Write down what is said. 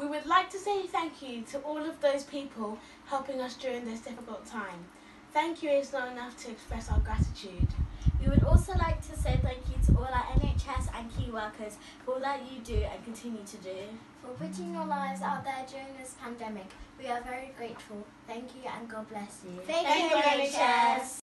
We would like to say thank you to all of those people helping us during this difficult time. Thank you is not enough to express our gratitude. We would also like to say thank you to all our NHS and key workers for all that you do and continue to do. For putting your lives out there during this pandemic, we are very grateful. Thank you and God bless you. Thank you, NHS.